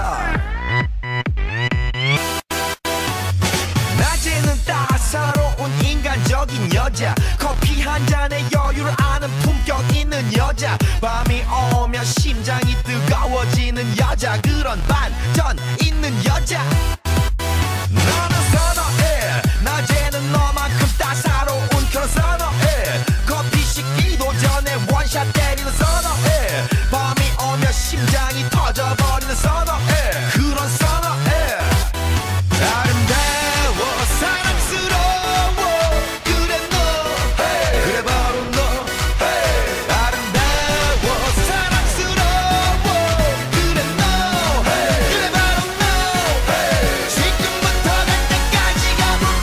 스타일. 낮에는 따사로운 인간적인 여자, 커피 한 잔에 여유를 아는 품격 있는 여자, 밤이 오면 심장이 뜨거워지는 여자, 그런 반전 있는 여자 너는 선호해. 낮에는 너만큼 따사로운 그런 선호해. 커피 식기도 전에 원샷 때리는 선호해. 밤이 오면 심장이 터져버리는 선호해. 그런 선호해. 아름다워 사랑스러워 그래 너 hey. 그래 바로 너 hey. 아름다워 사랑스러워 그래 너 hey. 그래 바로 너 hey. 지금부터 갈 때까지 가볼까.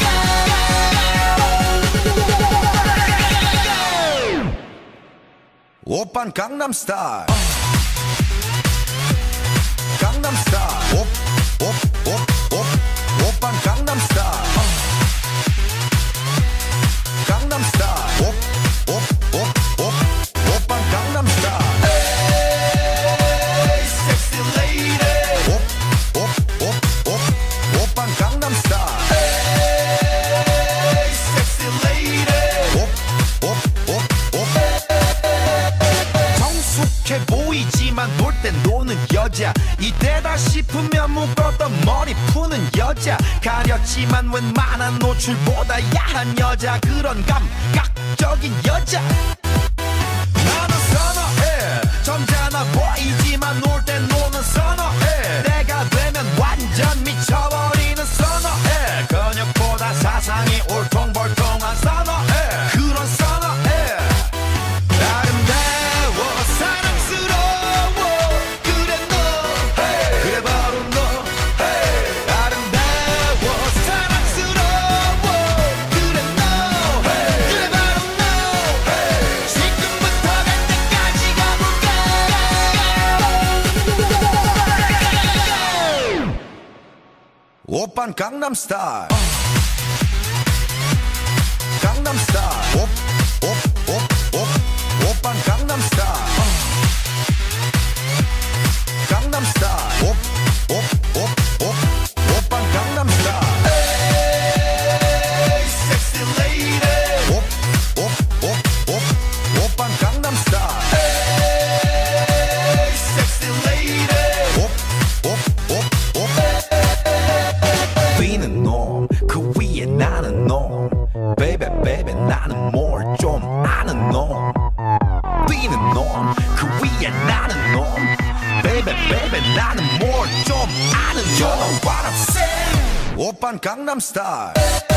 오빤 강남스타일. 강남스타일. 오빤 강남스타일. 강남스타일. 오빤 강남스타일. Hey, sexy lady. 오빤 강남스타일. Hey, sexy lady. 성숙해 보이지만 놀 땐 노는 여자, 이때다 싶으면 묶었던 머리 푸는 여자, 가렸지만 웬만한 노출보다 야한 여자, 그런 감각적인 여자 나는 선호해. 점잖아 보이지만 놀 땐 노는 선호해. 내가 되면 완전 미쳐버리는 선호해. 근육보다 사상이 울퉁불퉁한 선호해. 그런 선호해. 아름다워 사랑스러워 그래 너 hey. 그래 바로 너 hey. 아름다워 사랑스러워 그래 너 hey. 그래 바로 너 hey. 지금부터 갈 때까지 가볼까. 오빤 강남스타일. 강남스타일. 오빤 강남스타일. 강남스타일. 오빤 강남스타일. Hey, sexy lady. 오빤 강남스타일. Hey, sexy lady. 뛰는 놈, 그 위에 나는 놈. Baby, baby, 나는 뭘 좀 아는 놈. 뛰는 놈, 그 위에 나는 놈. Baby, baby, 나는 뭘 좀 아는 놈. You know what I'm saying? 오빤 강남스타일.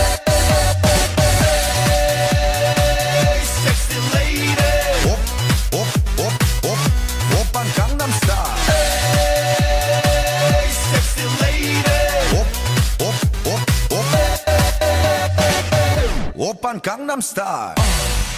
Hey, sexy lady. 오빤 강남스타일. Hey, sexy lady. 오빤 강남스타일.